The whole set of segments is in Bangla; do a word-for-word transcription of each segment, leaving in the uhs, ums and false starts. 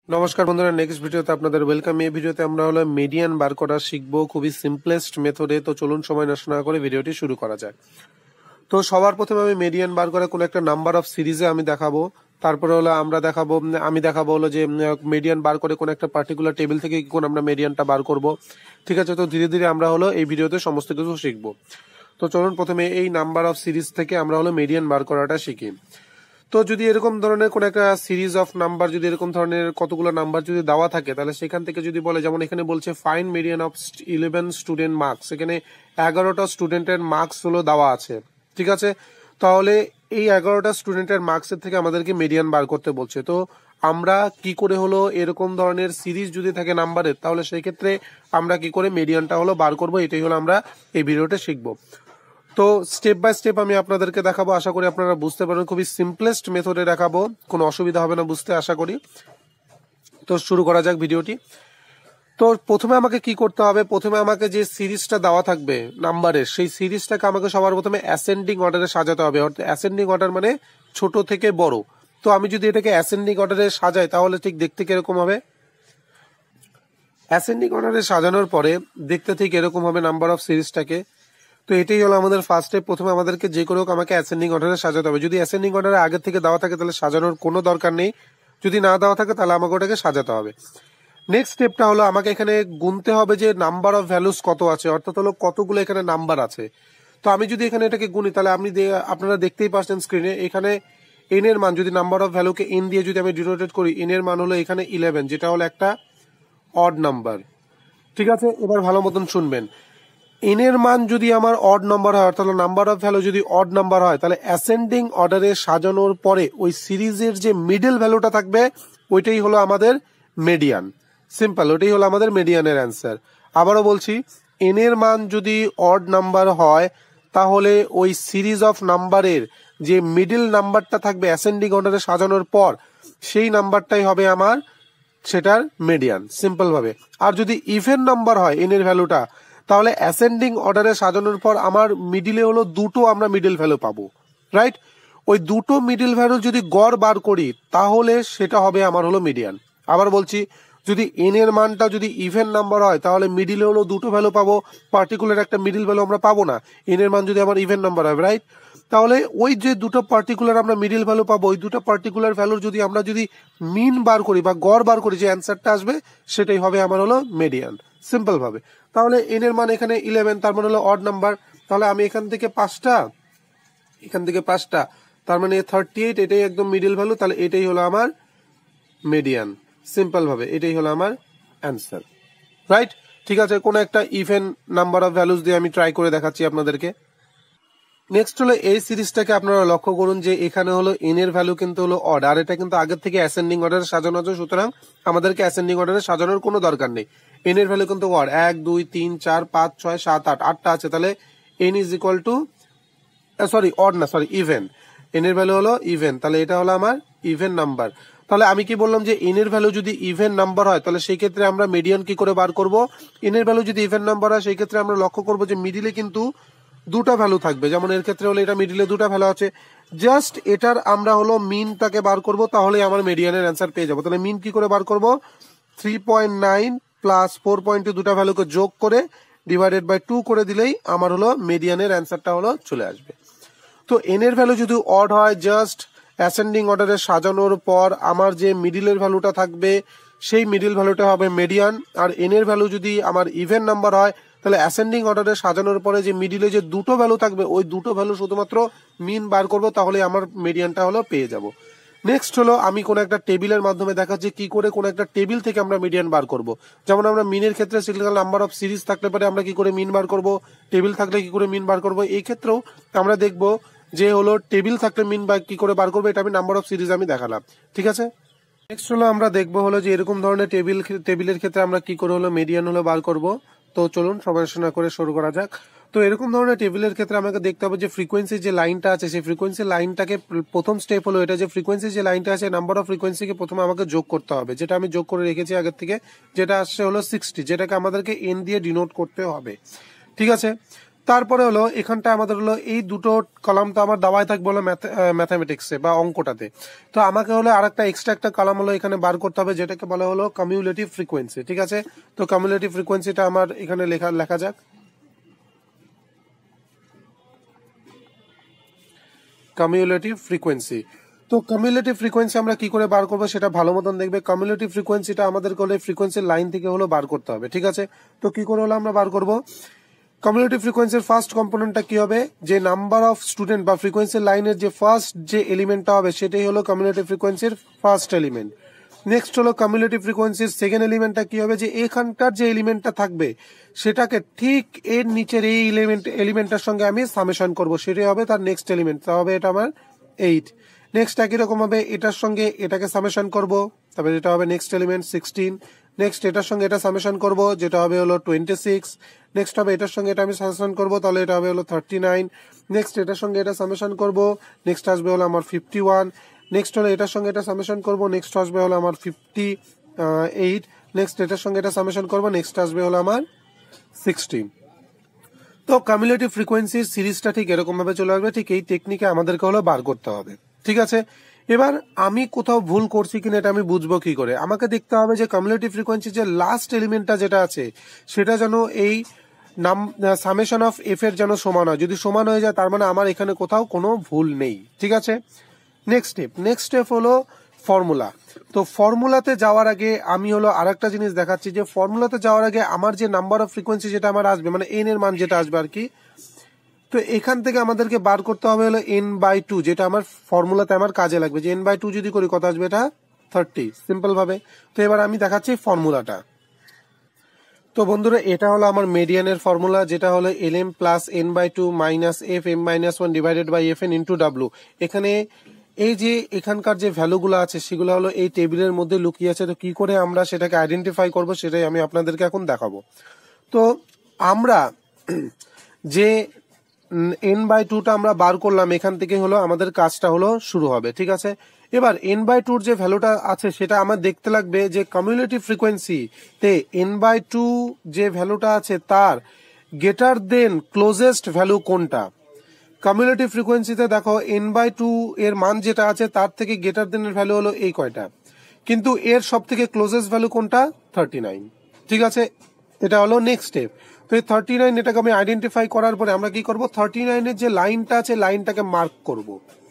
নমস্কার বন্ধুরা, নেক্সট ভিডিওতে আপনাদের ওয়েলকাম। এই ভিডিওতে আমরা হলো মিডিয়ান বার করা শিখবো খুবই সিম্পলেস্ট মেথডে। তো চলুন সময় নষ্ট না করে ভিডিওটি শুরু করা যাক। তো সবার প্রথমে আমি মিডিয়ান বার করে কোনো একটা নাম্বার অফ সিরিজে আমি দেখাবো। তারপরে হলো আমরা দেখাবো আমি দেখাবো হলো যে মিডিয়ান বার করে কোনো একটা পার্টিকুলার টেবিল থেকে কোন আমরা মিডিয়ানটা বার করব। ঠিক আছে, তো ধীরে ধীরে আমরা হলো এই ভিডিওতে সমস্ত কিছু শিখবো। তো চলুন প্রথমে এই নাম্বার অফ সিরিজ থেকে আমরা হলো মিডিয়ান বার করাটা শিখি। তো যদি এরকম ধরনের কোন একটা সিরিজ অফ নাম্বার, যদি এরকম ধরনের কতগুলো নাম্বার যদি দেওয়া থাকে, তাহলে সেখান থেকে যদি বলে, যেমন এখানে বলছে find median of eleven student marks, এখানে এগারোটা স্টুডেন্টের মার্কস হলো দেওয়া আছে। ঠিক আছে, তাহলে এই এগারোটা স্টুডেন্টের মার্কসের থেকে আমাদেরকে মিডিয়ান বার করতে বলছে। তো আমরা কি করে হলো এরকম ধরনের সিরিজ যদি থাকে নাম্বারের, তাহলে সেই ক্ষেত্রে আমরা কি করে মিডিয়ানটা হলো বার করবো, এটাই হলো আমরা এই ভিডিওতে শিখবো। তো স্টেপ বাই স্টেপ আমি আপনাদেরকে দেখাবো, আশা করি আপনারা বুঝতে পারবেন। খুবই সিম্পলেস্ট মেথডে দেখাবো, কোনো অসুবিধা হবে না বুঝতে, আশা করি। তো শুরু করা যাক ভিডিওটি। তো প্রথমে আমাকে কি করতে হবে, প্রথমে আমাকে যে সিরিজটা দেওয়া থাকবে নাম্বারের, সেই সিরিজটাকে আমাকে সবার প্রথমে অ্যাসেন্ডিং অর্ডারে সাজাতে হবে। অর্থাৎ অ্যাসেন্ডিং অর্ডার মানে ছোট থেকে বড়। তো আমি যদি এটাকে অ্যাসেন্ডিং অর্ডারে সাজাই, তাহলে ঠিক দেখতে কিরকম হবে। অ্যাসেন্ডিং অর্ডারে সাজানোর পরে দেখতে ঠিক এরকম হবে নাম্বার অফ সিরিজটাকে। তো এটাই হলো আমাদের ফার্স্ট স্টেপ। প্রথমে আমাদেরকে যে করে হোক আমাকে অ্যাসেন্ডিং অর্ডারে সাজাতে হবে। যদি অ্যাসেন্ডিং অর্ডারে আগে থেকে দেওয়া থাকে তাহলে সাজানোর কোনো দরকার নেই, যদি না দেওয়া থাকে তাহলে আমাকে ওটাকে সাজাতে হবে। নেক্সট স্টেপটা হলো আমাকে এখানে গুনতে হবে যে নাম্বার অফ ভ্যালুস কত আছে, অর্থাৎ হলো কতগুলো এখানে নাম্বার আছে। তো আমি যদি এখানে এটাকে গুনি, তাহলে আপনি আপনারা দেখতেই পাচ্ছেন স্ক্রিনে, এখানে এন এর মান, যদি নাম্বার অফ ভ্যালুকে এন দিয়ে যদি আমি ডিনোটেট করি, এন এর মান হলো এখানে ইলেভেন, যেটা হলো একটা অড নাম্বার। ঠিক আছে, এবার ভালো মতন শুনবেন। এন এর মান যদি আমার অড নাম্বার হয়, অর্থাৎ নাম্বার অফ ভ্যালু যদি অড নাম্বার হয়, তাহলে অ্যাসেন্ডিং অর্ডারে সাজানোর পরে ওই সিরিজের যে মিডল ভ্যালুটা থাকবে ওইটাই হলো আমাদের মিডিয়ান। সিম্পল, ওইটাই হলো আমাদের মিডিয়ানের অ্যান্সার। আবারও বলছি, এন এর মান যদি অড নাম্বার হয়, তাহলে ওই সিরিজ অফ নাম্বারের যে মিডল নাম্বারটা থাকবে অ্যাসেন্ডিং অর্ডারে সাজানোর পর, সেই নাম্বারটাই হবে আমার সেটার মিডিয়ান, সিম্পল ভাবে। আর যদি ইভেন নাম্বার হয় এন এর ভ্যালুটা, তাহলে অ্যাসেন্ডিং অর্ডারে সাজানোর পর আমার মিডিলে হলো দুটো আমরা মিডল ভ্যালু পাবো, রাইট। ওই দুটো মিডল ভ্যালু যদি গড় বার করি, তাহলে সেটা হবে আমার হলো মিডিয়ান। আবার বলছি, যদি এন এর মানটা যদি ইভেন নাম্বার হয়, তাহলে মিডিলে হলো দুটো ভ্যালু পাবো, পার্টিকুলার একটা মিডল ভ্যালু আমরা পাবো না। এন এর মান যদি আমার ইভেন নাম্বার হয়, রাইট, তাহলে ওই যে দুটো পার্টিকুলার আমরা মিডল ভ্যালু পাবো, ওই দুটো পার্টিকুলার ভ্যালুর যদি আমরা যদি মিন বার করি বা গড় বার করি, যে অ্যান্সারটা আসবে সেটাই হবে আমার হলো মিডিয়ান, সিম্পল ভাবে। তাহলে এন এর মান এখানে ইলেভেন, তার মানে হলো অড নাম্বার। তাহলে আমি এখান থেকে পাঁচটা, এখান থেকে পাঁচটা, তার মানে থার্টি এইট, এটাই একদম মিডল ভ্যালু। তাহলে এটাই হলো আমার মিডিয়ান, সিম্পল ভাবে এটাই হলো আমার অ্যান্সার, রাইট। ঠিক আছে, কোনো একটা ইভেন নাম্বার অফ ভ্যালুস দিয়ে আমি ট্রাই করে দেখাচ্ছি আপনাদেরকে। নেক্সট হলো এই সিরিজটাকে আপনারা লক্ষ্য করুন যে এখানে হলো এন এর ভ্যালু কিন্তু হলো অড, আর এটা কিন্তু আগের থেকে অ্যাসেন্ডিং অর্ডারে সাজানো আছে, সুতরাং আমাদেরকে অ্যাসেন্ডিং অর্ডারে সাজানোর কোনো দরকার নেই। এন এর ভ্যালু কিন্তু অড, এক দুই তিন চার পাঁচ ছয় সাত আট, আটটা আছে। তাহলে N is equal to, sorry odd না, সরি ইভেন, এন এর ভ্যালু হলো ইভেন, তাহলে এটা হলো আমার ইভেন নাম্বার। তাহলে আমি কি বললাম যে এন এর ভ্যালু যদি ইভেন নাম্বার হয়, তাহলে সেই ক্ষেত্রে আমরা মিডিয়ান কি করে বার করব। এন এর ভ্যালু যদি ইভেন নাম্বার হয়, সেই ক্ষেত্রে আমরা লক্ষ্য করবো যে মিডিলে কিন্তু দুটা ভ্যালু থাকবে। যেমন এর ক্ষেত্রে হলো এটা মিডিলে দুটা ভ্যালু আছে, জাস্ট এটার আমরা হলো মিনটাকে বার করব, তাহলে আমার মিডিয়ানের অ্যান্সার পেয়ে যাবো। তাহলে মিন কি করে বার করব, three point nine plus four point two, দুটা ভ্যালুকে যোগ করে ডিভাইডেড বাই টু করে দিলেই আমার হলো মিডিয়ানের অ্যান্সারটা হলো চলে আসবে। তো এন এর ভ্যালু যদি অড হয়, জাস্ট অ্যাসেন্ডিং অর্ডারে সাজানোর পর আমার যে মিডিলের ভ্যালুটা থাকবে সেই মিডিল ভ্যালুটা হবে মিডিয়ান। আর এন এর ভ্যালু যদি আমার ইভেন নাম্বার হয়, তাহলে অ্যাসেন্ডিং অর্ডারে সাজানোর পরে যে মিডিলে যে দুটো ভ্যালু থাকবে, ওই দুটো ভ্যালু শুধুমাত্র মিন বার করবো, তাহলে আমার মিডিয়ানটা হলো পেয়ে যাব। নেক্সট হলো আমি কোন একটা টেবিলের মাধ্যমে দেখাচ্ছি কি করে কোন একটা টেবিল থেকে আমরা মিডিয়ান বার করব। যেমন আমরা মিনের ক্ষেত্রে সিঙ্গেল নাম্বার অফ সিরিজ থাকলে পরে আমরা কি করে মিন বার করব, টেবিল থাকলে কি করে মিন বার করব। এই ক্ষেত্রেও আমরা দেখবো যে হলো টেবিল থাকলে মিন বা কি করে বার করবো, এটা আমি নাম্বার অফ সিরিজ আমি দেখালাম। ঠিক আছে, নেক্সট হলো আমরা দেখবো হলো যে এরকম ধরনের টেবিল টেবিলের ক্ষেত্রে আমরা কি করে হলো মিডিয়ান হলো বার করব। তো চলুন সমালোচনা করে শুরু করা যাক। তো এরকম ধরনের টেবিলের ক্ষেত্রে আমাকে দেখতে হবে যে ফ্রিকোয়েন্সি যে লাইনটা আছে, সেই ফ্রিকোয়েন্সি লাইনটাকে প্রথম স্টেপ হলো এটা, যে ফ্রিকোয়েন্সি যে লাইনটা আছে নাম্বার অফ ফ্রিকোয়েন্সিকে প্রথমে আমাকে যোগ করতে হবে, যেটা আমি যোগ করে রেখেছি আগের থেকে, যেটা আসছে হলো সিক্সটি, যেটাকে আমাদেরকে এন দিয়ে ডিনোট করতে হবে। ঠিক আছে, তারপরে হলো এখানটা আমাদের হলো এই দুটো কলাম তো আমার দেওয়াই থাকবে হলো ম্যাথামেটিক্সে বা অঙ্কটাতে। তো আমাকে হলো আর একটা এক্সট্রা একটা কলাম হলো এখানে বার করতে হবে, যেটাকে বলা হলো কামিউলেটিভ ফ্রিকোয়েন্সি। ঠিক আছে, তো কামিউলেটিভ ফ্রিকোয়েন্সিটা আমার এখানে লেখা লেখা যাক। Cumulative frequency. তো কামিউলেটিভ ফ্রিকোয়েন্সি আমরা কি করে বার করবো সেটা ভালো মতন দেখবে। কামিউলেটিভ ফ্রিকোয়েন্সিটা আমাদের হলো ফ্রিকোয়েন্সির লাইন থেকে হলো বার করতে হবে। ঠিক আছে, তো কি করে হলো আমরা বার করবো? কামিউলেটিভ ফ্রিকোয়েন্সির ফার্স্ট কম্পোনেন্টটা কি হবে, যে নাম্বার অফ স্টুডেন্ট বা ফ্রিকোয়েন্সির লাইনের যে ফার্স্ট যে এলিমেন্টটা হবে সেটাই হলো কামিউলেটিভ ফ্রিকোয়েন্সির ফার্স্ট এলিমেন্ট। নেক্সট হলো কামিউলেটিভ ফ্রিকোয়েন্সির সেকেন্ড এলিমেন্টটা কি হবে, যে এখানকার যে এলিমেন্টটা থাকবে সেটাকে ঠিক এর নিচের এই এলিমেন্ট এলিমেন্টটার সঙ্গে আমি সামেশন করব, সেটাই হবে তার নেক্সট এলিমেন্ট। তা হবে এটা আমার এইট। নেক্সট একই রকম হবে এটার সঙ্গে এটাকে সামেশন করব, তারপরে এটা হবে নেক্সট এলিমেন্ট সিক্সটিন। নেক্সট এটার সঙ্গে এটা সামেশন করব, যেটা হবে হলো টোয়েন্টি সিক্স। নেক্সট হবে এটার সঙ্গে এটা আমি সামেশন করব, তাহলে এটা হবে হলো থার্টি নাইন। নেক্সট এটার সঙ্গে এটা সামেশন করব, নেক্সট আসবে হলো আমার ফিফটি ওয়ান। নেক্সট হলো এটার সঙ্গে এটা সামেশন করব, নেক্সট আসবে হলো আমার ফিফটি এইট। নেক্সট এটার সঙ্গে এটা সামেশন করব, নেক্সট আসবে হলো আমার সিক্সটি। তো কামিউলেটিভ ফ্রিকোয়েন্সির সিরিজটা ঠিক এরকম ভাবে চলে আসবে, ঠিক এই টেকনিকে আমাদেরকে হলো বার করতে হবে। ঠিক আছে, এবার আমি কোথাও ভুল করছি কিনা এটা আমি বুঝবো কি করে? আমাকে দেখতে হবে যে কামিউলেটিভ ফ্রিকোয়েন্সি যে লাস্ট এলিমেন্টটা যেটা আছে সেটা যেন এই নাম সামেশন অফ এফ এর যেন সমান হয়। যদি সমান হয়ে যায় তার মানে আমার এখানে কোথাও কোনো ভুল নেই। ঠিক আছে, নেক্সট স্টেপ নেক্সট স্টেপ হলো ফর্মুলা। তো ফর্মুলাতে যাওয়ার আগে আমি হলো আর একটা জিনিস দেখাচ্ছি, যে ফর্মুলাতে যাওয়ার আগে আমার যে নাম্বার অফ ফ্রিকোয়েন্সি যেটা আমার আসবে, মানে এন এর মান যেটা আসবে আর কি, তো এখান থেকে আমাদেরকে বার করতে হবে হলো এন বাই টু, যেটা আমার ফর্মুলাতে আমার কাজে লাগবে। যে এন বাই টু যদি করি কত আসবে, এটা থার্টি, সিম্পল ভাবে। তো এবার আমি দেখাচ্ছি ফর্মুলাটা। তো বন্ধুরা এটা হলো আমার মেডিয়ানের ফর্মুলা, যেটা হলো L M plus N by two minus F M minus one divided by F N into W. এখানে এই যে এখানকার যে ভ্যালুগুলো আছে সেগুলো হলো এই টেবিলের মধ্যে লুকিয়ে আছে। তো কি করে আমরা সেটাকে আইডেন্টিফাই করব সেটাই আমি আপনাদেরকে এখন দেখাবো। তো আমরা যে এন বাই টুটা আমরা বার করলাম, এখান থেকে হলো আমাদের কাজটা হলো শুরু হবে। ঠিক আছে, এবার এন বাই টুর যে ভ্যালুটা আছে সেটা আমার দেখতে লাগবে যে কামিউলেটিভ ফ্রিকোয়েন্সি তে এন বাই টু যে ভ্যালুটা আছে তার গ্রেটার দেন ক্লোজেস্ট ভ্যালু কোনটা। কামিউলেটিভ ফ্রিকোয়েন্সিতে দেখো এন বাই টু এর মান যেটা আছে তার থেকে গ্রেটার দেন এর ভ্যালু হলো এই কয়টা, কিন্তু এর সব থেকে ক্লোজেস্ট ভ্যালু কোনটা, থার্টি নাইন। ঠিক আছে, এটা হলো নেক্সট স্টেপ। তো এই থার্টি নাইন এটাকে আমি আইডেন্টিফাই করার পরে আমরা কি করব, থার্টি নাইনের যে লাইনটা আছে লাইনটাকে মার্ক করব,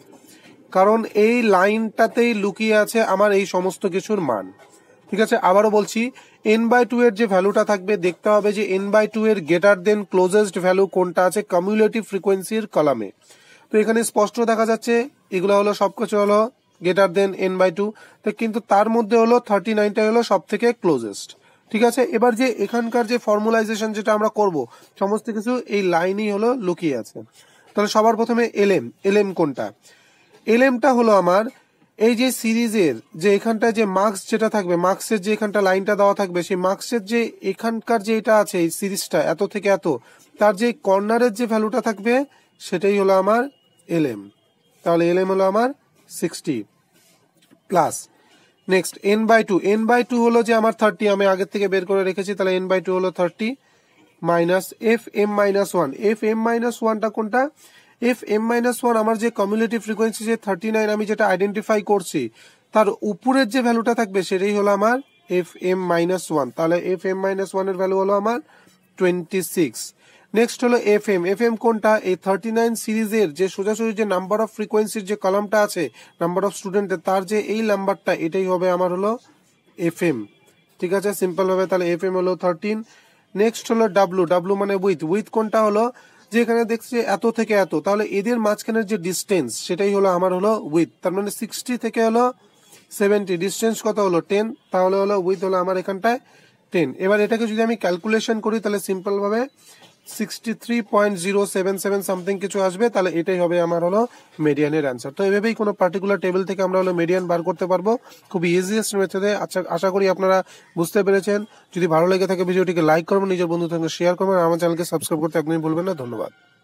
কারণ এই লাইনটাতেই লুকিয়ে আছে আমার এই সমস্ত কিছুর মান। ঠিক আছে, আবারও বলছি, এন বাই টু এর যে ভ্যালুটা থাকবে দেখতে হবে যে এন বাই টু এর গ্রেটার দেন ক্লোজেস্ট ভ্যালু কোনটা আছে কামিউলেটিভ ফ্রিকোয়েন্সির কলামে। তো এখানে স্পষ্ট দেখা যাচ্ছে এগুলো হলো সবকিছু হলো greater than N by two, কিন্তু তার মধ্যে হলো থার্টি নাইনটা হলো সব থেকে ক্লোজেস্ট। ঠিক আছে, এবার যে এখানকার যে ফর্মুলাইজেশন যেটা আমরা করব সমস্ত কিছু এই লাইনই হলো লুকিয়ে আছে। তাহলে সবার প্রথমে এলএম, এলএম কোনটা, এলএমটা হলো আমার এই যে সিরিজের যে এখানটায় যে মার্কস যেটা থাকবে, মার্কসের যে এখানটা লাইনটা দেওয়া থাকবে, সেই মার্কসের যে এখানকার যে এটা আছে এই সিরিজটা এত থেকে এত, তার যে কর্নারের যে ভ্যালুটা থাকবে সেটাই হলো আমার এলএম। তাহলে এলএম হলো আমার sixty plus next N by two, N by two হলো যে আমার থার্টি, আমি আগের থেকে বের করে রেখেছি, তাহলে এন বাই টু হলো thirty minus F M minus one. F M minus ওয়ানটা কোনটা, এফ এম মাইনাস ওয়ান আমার যে কামিউলেটিভ ফ্রিকোয়েন্সি যে থার্টি নাইন আমি যেটা আইডেন্টিফাই করছি তার উপরের যে ভ্যালুটা থাকবে সেটাই হলো আমার এফ এম মাইনাস ওয়ান। তাহলে এফ এম মাইনাস ওয়ান এর ভ্যালু হলো আমার টোয়েন্টি সিক্স। নেক্সট হলো এফ এম, এফ এম কোনটা, এই থার্টি নাইন সিরিজের যে সোজাসুজি যে নাম্বার অফ ফ্রিকোয়েন্সির যে কলামটা আছে নাম্বার অফ স্টুডেন্টের তার যে এই নাম্বারটা এটাই হবে আমার হলো এফ এম। ঠিক আছে, সিম্পল ভাবে তাহলে এফ এম হলো থার্টিন। নেক্সট হলো ডাব্লু, ডাব্লু মানে উইথ, উইথ কোনটা হলো যে এখানে দেখছি এত থেকে এত, তাহলে এদের মাঝখানের যে ডিস্টেন্স সেটাই হলো আমার হলো উইথ, তার মানে সিক্সটি থেকে হলো সেভেন্টি, ডিস্টেন্স কত হলো টেন, তাহলে হলো উইথ হলো আমার এখানটায় টেন। এবার এটাকে যদি আমি ক্যালকুলেশন করি তাহলে সিম্পল ভাবে sixty three point zero seven seven something কিছু আসবে, তাহলে এটাই হবে আমার হলো মেডিয়ানের অ্যান্সার। তো এভাবেই কোনো পার্টিকুলার টেবিল থেকে আমরা হলো মেডিয়ান বার করতে পারবো খুব ইজিয়েস্ট মেথডে। আচ্ছা, আশা করি আপনারা বুঝতে পেরেছেন। যদি ভালো লেগে থাকে ভিডিওটিকে লাইক করবেন, নিজের বন্ধুদের সঙ্গে শেয়ার করবেন, আর আমার চ্যানেলকে সাবস্ক্রাইব করতে একদমই ভুলবেন না। ধন্যবাদ।